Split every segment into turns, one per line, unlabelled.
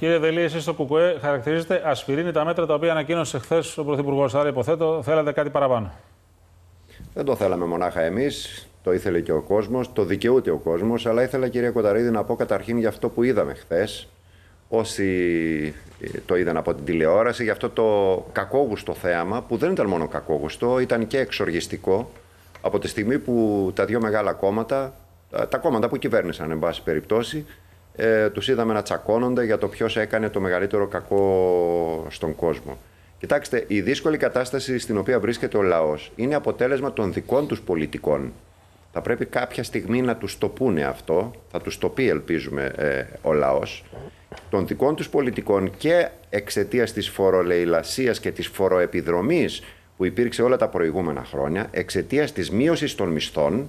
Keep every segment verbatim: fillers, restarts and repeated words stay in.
Κύριε Δελή, εσείς στο ΚΚΕ χαρακτηρίζετε ασπιρίνη τα μέτρα τα οποία ανακοίνωσε χθες ο Πρωθυπουργός. Άρα, υποθέτω, θέλατε κάτι παραπάνω.
Δεν το θέλαμε μονάχα εμείς, το ήθελε και ο κόσμος, το δικαιούται ο κόσμος. Αλλά ήθελα, κυρία Κοταρίδη, να πω καταρχήν για αυτό που είδαμε χθες. Όσοι το είδαν από την τηλεόραση, για αυτό το κακόγουστο θέαμα, που δεν ήταν μόνο κακόγουστο, ήταν και εξοργιστικό, από τη στιγμή που τα δύο μεγάλα κόμματα, τα κόμματα που κυβέρνησαν, εν πάση περιπτώσει, ε, τους είδαμε να τσακώνονται για το ποιος έκανε το μεγαλύτερο κακό στον κόσμο. Κοιτάξτε, η δύσκολη κατάσταση στην οποία βρίσκεται ο λαός είναι αποτέλεσμα των δικών τους πολιτικών. Θα πρέπει κάποια στιγμή να τους το πούνε αυτό, θα τους το πει, ελπίζουμε, ε, ο λαός, των δικών τους πολιτικών και εξαιτίας της φορολεηλασίας και της φοροεπιδρομής που υπήρξε όλα τα προηγούμενα χρόνια, εξαιτίας της μείωσης των μισθών,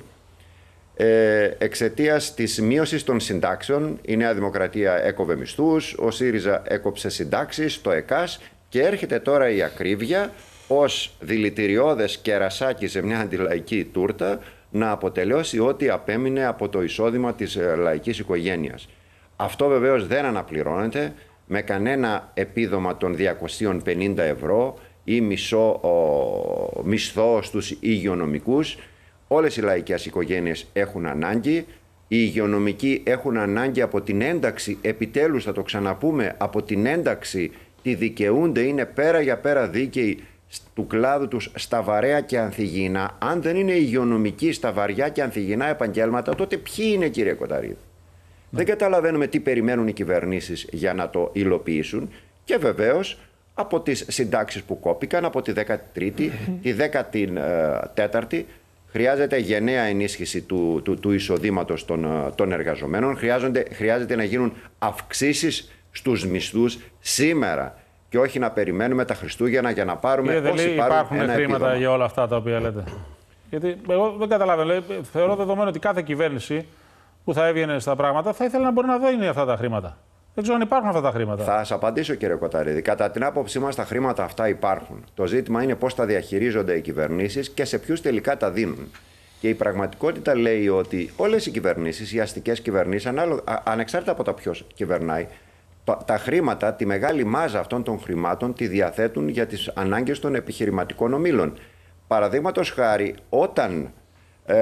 ε, εξαιτίας της μείωσης των συντάξεων. Η Νέα Δημοκρατία έκοβε μισθούς, ο ΣΥΡΙΖΑ έκοψε συντάξεις, το ΕΚΑΣ, και έρχεται τώρα η ακρίβεια ως δηλητηριώδες κερασάκι σε μια αντιλαϊκή τούρτα να αποτελέσει ό,τι απέμεινε από το εισόδημα της λαϊκής οικογένειας. Αυτό βεβαίως δεν αναπληρώνεται με κανένα επίδομα των διακόσια πενήντα ευρώ ή μισό ο, μισθό στους υγειονομικούς. Όλες οι λαϊκές οικογένειες έχουν ανάγκη. Οι υγειονομικοί έχουν ανάγκη από την ένταξη, επιτέλους θα το ξαναπούμε, από την ένταξη τη δικαιούνται, είναι πέρα για πέρα δίκαιοι του κλάδου τους στα βαρέα και ανθυγιεινά. Αν δεν είναι υγειονομικοί στα βαριά και ανθυγιεινά επαγγέλματα, τότε ποιοι είναι, κύριε Κοταρίδη? Ναι. Δεν καταλαβαίνουμε τι περιμένουν οι κυβερνήσεις για να το υλοποιήσουν. Και βεβαίως από τις συντάξεις που κόπηκαν, από τη δέκατη τρίτη, τη δέκατη τέταρτη, χρειάζεται γενναία ενίσχυση του, του, του εισοδήματος των, των εργαζομένων. Χρειάζεται να γίνουν αυξήσεις στους μισθούς σήμερα και όχι να περιμένουμε τα Χριστούγεννα για να πάρουμε.
Κύριε Δελή, υπάρχουν
ένα
χρήματα
επίδομα
για όλα αυτά τα οποία λέτε? Γιατί εγώ δεν καταλαβαίνω. Θεωρώ δεδομένο ότι κάθε κυβέρνηση που θα έβγαινε στα πράγματα θα ήθελε να μπορεί να δίνει αυτά τα χρήματα. Δεν ξέρω αν υπάρχουν αυτά τα χρήματα.
Θα σας απαντήσω, κύριε Κοταρίδη. Κατά την άποψή μας, τα χρήματα αυτά υπάρχουν. Το ζήτημα είναι πώς τα διαχειρίζονται οι κυβερνήσεις και σε ποιους τελικά τα δίνουν. Και η πραγματικότητα λέει ότι όλες οι κυβερνήσεις, οι αστικές κυβερνήσεις, ανεξάρτητα από τα ποιος κυβερνάει, τα χρήματα, τη μεγάλη μάζα αυτών των χρημάτων τη διαθέτουν για τις ανάγκες των επιχειρηματικών ομίλων. Παραδείγματος χάρη, όταν ε,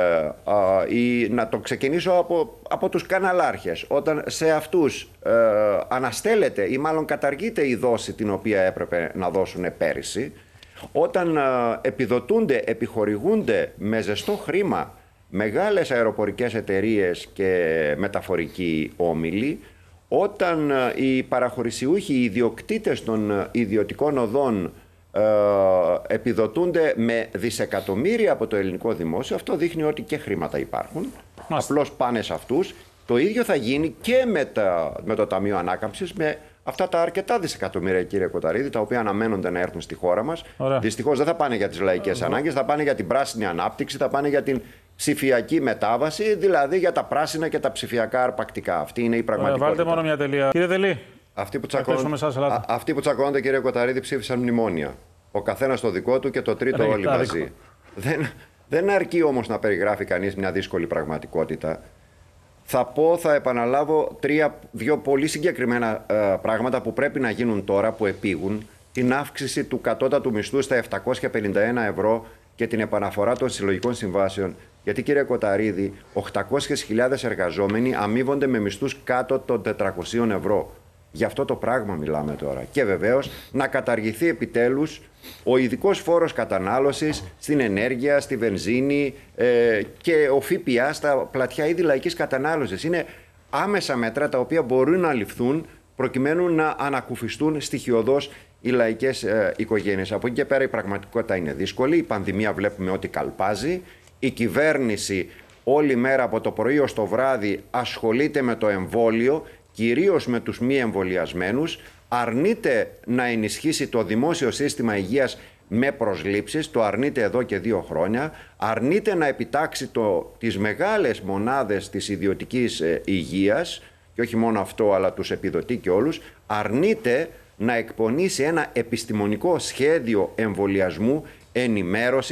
α, η, να το ξεκινήσω από, από τους καναλάρχες, όταν σε αυτούς ε, αναστέλλεται ή μάλλον καταργείται η δόση την οποία έπρεπε να δώσουν πέρυσι, όταν ε, επιδοτούνται, επιχορηγούνται με ζεστό χρήμα μεγάλες αεροπορικές εταιρείες και μεταφορικοί όμιλοι, όταν οι παραχωρησιούχοι, οι ιδιοκτήτες των ιδιωτικών οδών ε, επιδοτούνται με δισεκατομμύρια από το ελληνικό δημόσιο, αυτό δείχνει ότι και χρήματα υπάρχουν. Μάλιστα. Απλώς πάνε σε αυτούς. Το ίδιο θα γίνει και με, τα, με το Ταμείο Ανάκαμψης, με αυτά τα αρκετά δισεκατομμύρια, κύριε Κοταρίδη, τα οποία αναμένονται να έρθουν στη χώρα μας. Δυστυχώς δεν θα πάνε για τις λαϊκές ανάγκες, θα πάνε για την πράσινη ανάπτυξη, θα πάνε για την ψηφιακή μετάβαση, δηλαδή για τα πράσινα και τα ψηφιακά αρπακτικά. Αυτή είναι η πραγματικότητα.
Βάλτε μόνο μια τελεία. Κύριε Δελή,
αυτοί που, τσακώνονται, α, αυτοί που τσακώνονται, κύριε Κοταρίδη, ψήφισαν μνημόνια. Ο καθένας το δικό του και το τρίτο όλοι μαζί. Δεν, δεν αρκεί όμως να περιγράφει κανείς μια δύσκολη πραγματικότητα. Θα πω, θα επαναλάβω τρία, δύο πολύ συγκεκριμένα ε, πράγματα που πρέπει να γίνουν τώρα, που επήγουν. Την αύξηση του κατώτατου μισθού στα επτακόσια πενήντα ένα ευρώ και την επαναφορά των συλλογικών συμβάσεων. Γιατί, κύριε Κοταρίδη, οκτακόσιες χιλιάδες εργαζόμενοι αμείβονται με μισθούς κάτω των τετρακοσίων ευρώ. Γι' αυτό το πράγμα μιλάμε τώρα. Και βεβαίως να καταργηθεί επιτέλους ο ειδικός φόρος κατανάλωσης στην ενέργεια, στη βενζίνη ε, και ο ΦΠΑ στα πλατιά είδη λαϊκής κατανάλωσης. Είναι άμεσα μέτρα τα οποία μπορούν να ληφθούν προκειμένου να ανακουφιστούν στοιχειωδώς οι λαϊκές ε, οικογένειες. Από εκεί και πέρα η πραγματικότητα είναι δύσκολη. Η πανδημία βλέπουμε ότι καλπάζει. Η κυβέρνηση όλη μέρα από το πρωί ως το βράδυ ασχολείται με το εμβόλιο, κυρίως με τους μη εμβολιασμένους, αρνείται να ενισχύσει το δημόσιο σύστημα υγείας με προσλήψεις, το αρνείται εδώ και δύο χρόνια, αρνείται να επιτάξει το, τις μεγάλες μονάδες της ιδιωτικής ε, υγείας, και όχι μόνο αυτό, αλλά τους επιδοτεί και όλους, αρνείται να εκπονήσει ένα επιστημονικό σχέδιο εμβολιασμού, ενημέρωσης,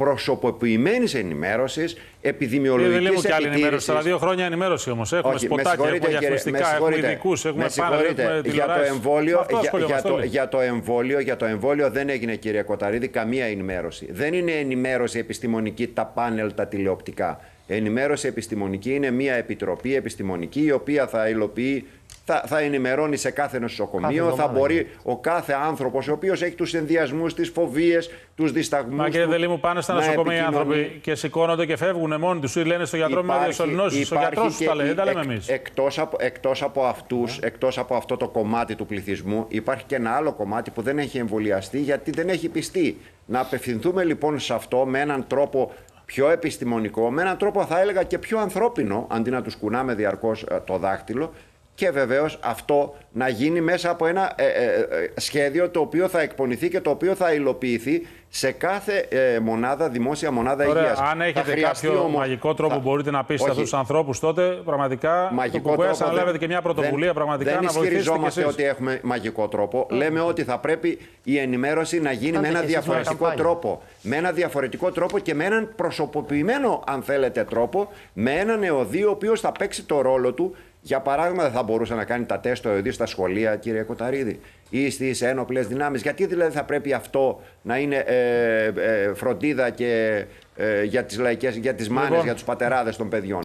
προσωποποιημένης ενημέρωσης, επιδημιολογικής επιτήρησης.
Δεν λέμε και άλλη ενημέρωση. Αλλά δύο χρόνια ενημέρωση όμως. Έχουμε
Όχι,
σποτάκια, έχουμε διαφημιστικά, έχουμε ειδικούς, έχουμε πάνελ, έχουμε
για το εμβόλιο, για, για, το,
όλοι.
για, το εμβόλιο, για το εμβόλιο δεν έγινε, κύριε Κοταρίδη, καμία ενημέρωση. Δεν είναι ενημέρωση επιστημονική τα πάνελ, τα τηλεοπτικά. Ενημέρωση επιστημονική είναι μια επιτροπή επιστημονική η οποία θα υλοποιεί, θα, θα ενημερώνει σε κάθε νοσοκομείο, κάθε θα μπορεί ο κάθε άνθρωπος ο οποίος έχει τους ενδιασμούς, τις φοβίες, τους δισταγμούς.
Μα κύριε Δελή μου, πάνε στα νοσοκομεία οι άνθρωποι και σηκώνονται και φεύγουν μόνοι τους ή λένε στο γιατρό με διασωληνώσεις. Ο γιατρός τους τα λέει, δεν τα λέμε εμείς.
Εκτός από, εκτός από αυτούς, yeah. εκτός από αυτό το κομμάτι του πληθυσμού, υπάρχει και ένα άλλο κομμάτι που δεν έχει εμβολιαστεί γιατί δεν έχει πιστεί. Να απευθυνθούμε λοιπόν σε αυτό με έναν τρόπο πιο επιστημονικό, με έναν τρόπο θα έλεγα και πιο ανθρώπινο, αντί να τους κουνάμε διαρκώς το δάχτυλο, και βεβαίως αυτό να γίνει μέσα από ένα ε, ε, ε, σχέδιο το οποίο θα εκπονηθεί και το οποίο θα υλοποιηθεί σε κάθε ε, μονάδα, δημόσια μονάδα
Ωραία,
υγείας.
Αν έχετε κάποιο όμως, μαγικό τρόπο
θα...
που μπορείτε να πείσετε αυτούς τους ανθρώπους, τότε πραγματικά
μαγικό
το κουκουές αναλάβετε και μια πρωτοβουλία
δεν,
πραγματικά
δεν
να βοηθήσετε. Δεν
ισχυριζόμαστε ότι έχουμε μαγικό τρόπο. Mm. Λέμε ότι θα πρέπει η ενημέρωση να γίνει Άντε με ένα διαφορετικό τρόπο. Με ένα διαφορετικό τρόπο και με έναν προσωποποιημένο, αν θέλετε, τρόπο, με έναν ΕΟΔΗ ο οποίος θα παίξει το ρόλο του. Για παράδειγμα, δεν θα μπορούσε να κάνει τα τεστ το ΕΟΔΗ στα σχολεία, κύριε Κοταρίδη, ή στις ένοπλες δυνάμεις. Γιατί δηλαδή θα πρέπει αυτό να είναι ε, ε, φροντίδα και, ε, για τις λαϊκές, για τις μάνες, λοιπόν, για τους πατεράδες των παιδιών.